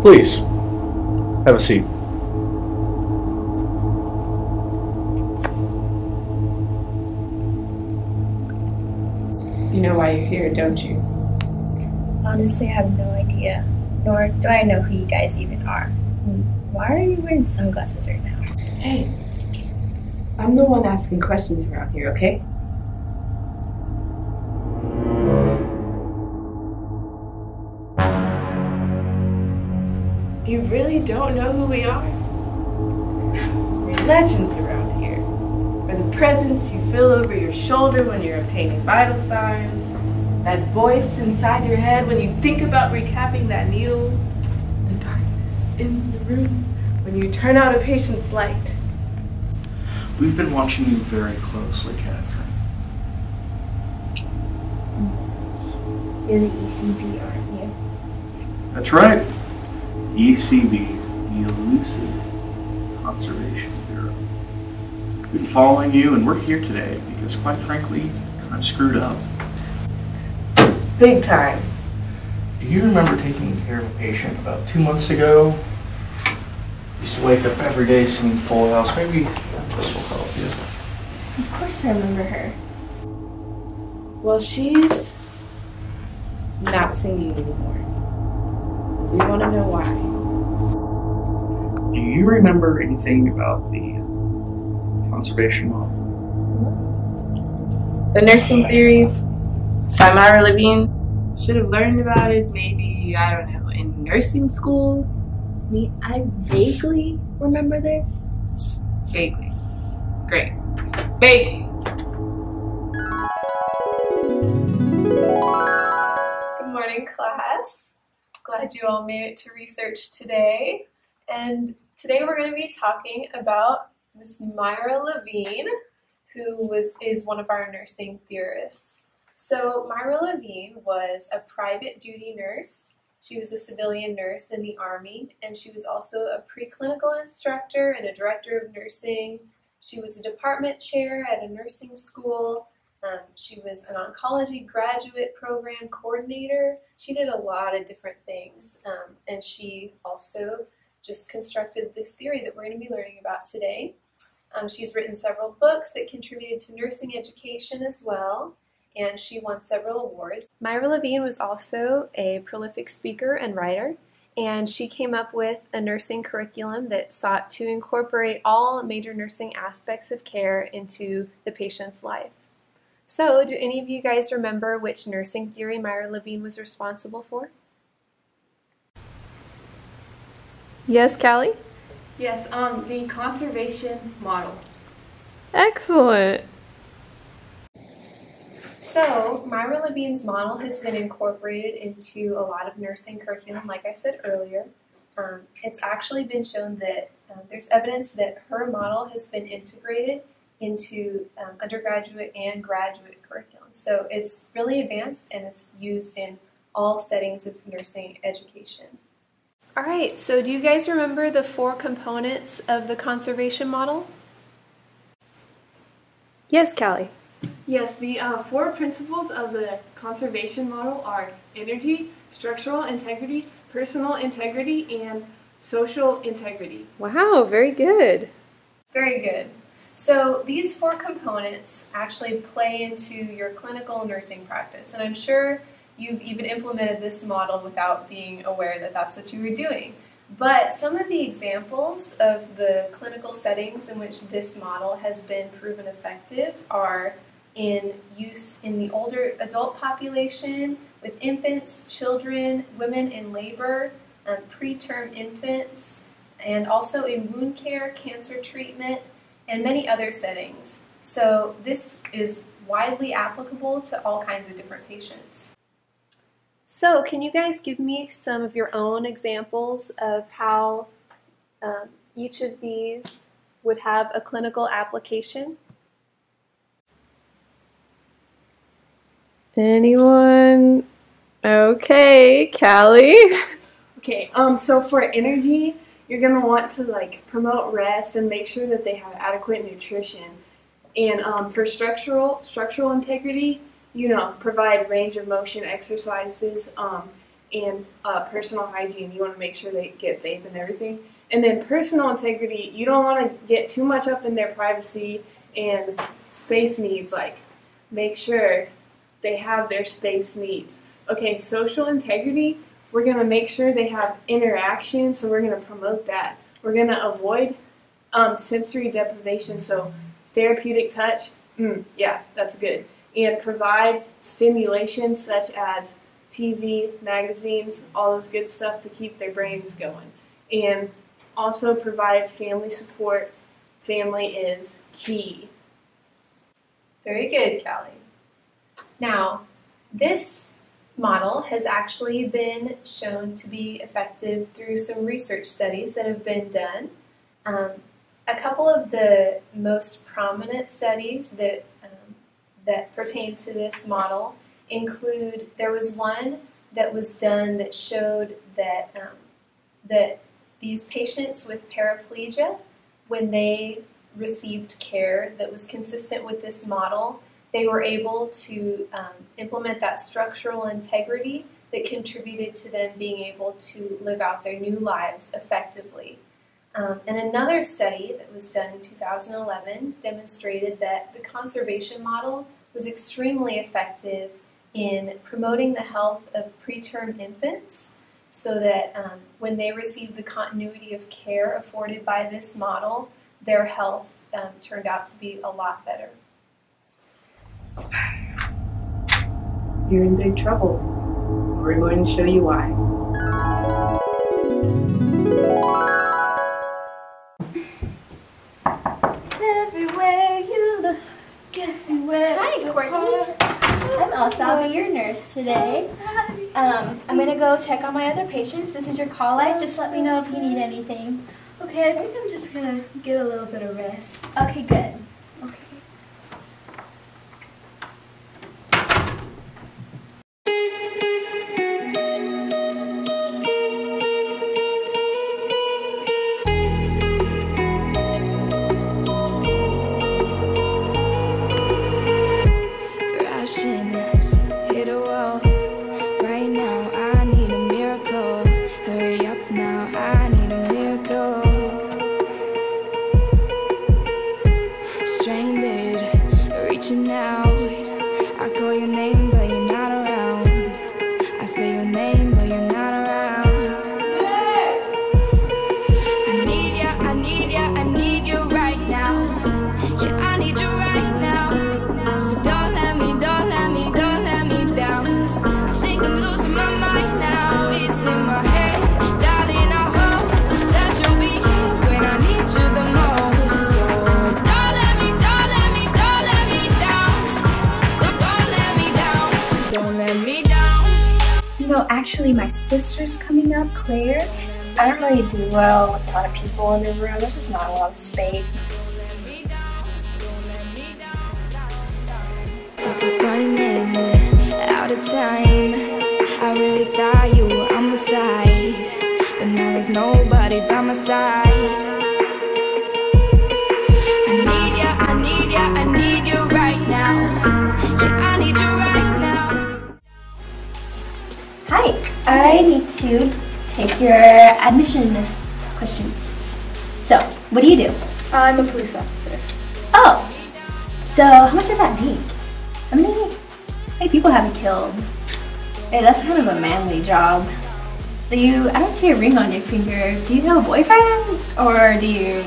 Please, have a seat. You know why you're here, don't you? Honestly, I have no idea. Nor do I know who you guys even are. Why are you wearing sunglasses right now? Hey, I'm the one asking questions around here, okay? You really don't know who we are? We're legends around here. We're the presence you feel over your shoulder when you're obtaining vital signs, that voice inside your head when you think about recapping that needle, the darkness in the room when you turn out a patient's light. We've been watching you very closely, Catherine. You're the ECB, aren't you? That's right. ECB, the Elusive Conservation Bureau. We've been following you, and we're here today because, quite frankly, you kind of screwed up. Big time. Do you remember taking care of a patient about 2 months ago? Used to wake up every day singing Full House. Maybe this will help you. Of course I remember her. Well, she's not singing anymore. We want to know why. Do you remember anything about the conservation model? The Nursing Theory by Myra Levine. Should have learned about it maybe, I don't know, in nursing school? I vaguely remember this. Vaguely. Great. Vaguely. Good morning, class. Glad you all made it to research today. And today we're going to be talking about Miss Myra Levine, who is one of our nursing theorists. So Myra Levine was a private duty nurse. She was a civilian nurse in the Army, and she was also a preclinical instructor and a director of nursing. She was a department chair at a nursing school. She was an oncology graduate program coordinator. She did a lot of different things, and she also just constructed this theory that we're going to be learning about today. She's written several books that contributed to nursing education as well, and she won several awards. Myra Levine was also a prolific speaker and writer, and she came up with a nursing curriculum that sought to incorporate all major nursing aspects of care into the patient's life. So, do any of you guys remember which nursing theory Myra Levine was responsible for? Yes, Callie? Yes, the conservation model. Excellent! So, Myra Levine's model has been incorporated into a lot of nursing curriculum, like I said earlier. It's actually been shown that there's evidence that her model has been integrated into undergraduate and graduate curriculum. So it's really advanced and it's used in all settings of nursing education. All right, so do you guys remember the 4 components of the conservation model? Yes, Callie. Yes, the 4 principles of the conservation model are energy, structural integrity, personal integrity, and social integrity. Wow, very good. Very good. So these 4 components actually play into your clinical nursing practice, and I'm sure you've even implemented this model without being aware that that's what you were doing. But some of the examples of the clinical settings in which this model has been proven effective are in use in the older adult population, with infants, children, women in labor, preterm infants, and also in wound care, cancer treatment, and many other settings. So this is widely applicable to all kinds of different patients. So can you guys give me some of your own examples of how each of these would have a clinical application? Anyone? Okay, Callie. Okay, so for energy, you're going to want to promote rest and make sure that they have adequate nutrition. And for structural integrity, provide range of motion exercises and personal hygiene. You want to make sure they get bathed and everything. And then personal integrity, you don't want to get too much up in their privacy and space needs. Like, make sure they have their space needs. Okay, social integrity, we're going to make sure they have interaction, so we're going to promote that. We're going to avoid sensory deprivation, so therapeutic touch, yeah, that's good. And provide stimulation such as TV, magazines, all those good stuff to keep their brains going. And also provide family support. Family is key. Very good, Callie. Now, this model has actually been shown to be effective through some research studies that have been done. A couple of the most prominent studies that pertain to this model include, there was one that was done that showed that, that these patients with paraplegia, when they received care that was consistent with this model, they were able to implement that structural integrity that contributed to them being able to live out their new lives effectively. And another study that was done in 2011 demonstrated that the conservation model was extremely effective in promoting the health of preterm infants, so that when they received the continuity of care afforded by this model, their health turned out to be a lot better. You're in big trouble. We're going to show you why. Everywhere you look, everywhere. Hi, Courtney. I'm Elsa. I'll be your nurse today. I'm going to go check on my other patients. This is your call light. Just let me know if you need anything. Okay, I think I'm just gonna get a little bit of rest. Okay, good. Okay. Crashing, hit a wall. Right now, I need a miracle. Hurry up now, I need a miracle. Stranded, reaching out. I call your name, but you're not around. I say your name, but you're not around. I need ya, I need ya, I need you right now. Yeah, I need you right now. So don't let me down. I think I'm losing my mind now. It's in my head, darling. I hope that you'll be here when I need you the most. So don't let me down. Don't let me down. You know, actually, my sister's coming up, Claire. I don't really do well with a lot of people in the room. There's just not a lot of space. Running out of time. I really thought you were on my side, but now there's nobody by my side. I need ya, I need ya, I need you right now. Yeah, I need you right now. Hi, I need to take your admission questions. So, what do you do? I'm a police officer. Oh, so how much does that make? How many people have you killed? Hey, that's kind of a manly job. I don't see a ring on your finger. Do you have a boyfriend? Or do you...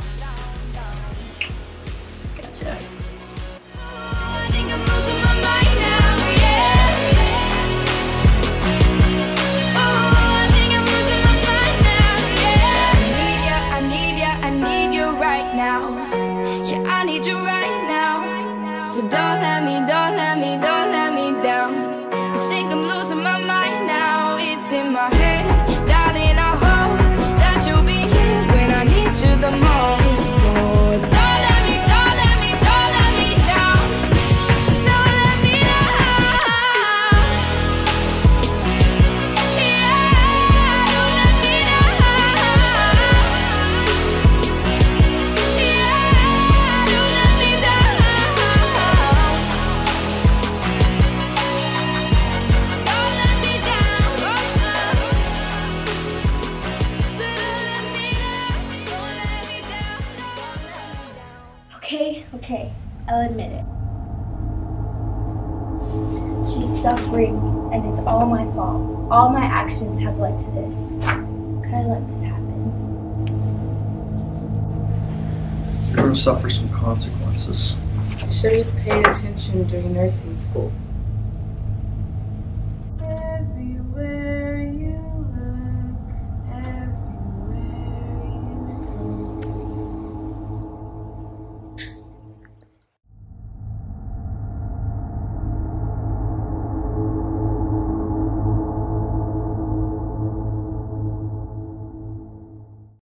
Gotcha. I think I'm losing my mind now, yeah. Oh, I think I'm losing my mind now, yeah. I need ya, I need you right now. Yeah, I need you right now. So don't let me down. I think I'm losing my mind now. It's in my head, darling. I hope that you'll be here when I need you the most. So don't let me down. Don't let me down. Yeah, don't let me down. Yeah, don't let me down. Don't admit it. She's suffering, and it's all my fault. All my actions have led to this. Could I let this happen? You're going to suffer some consequences. Should have just paid attention during nursing school.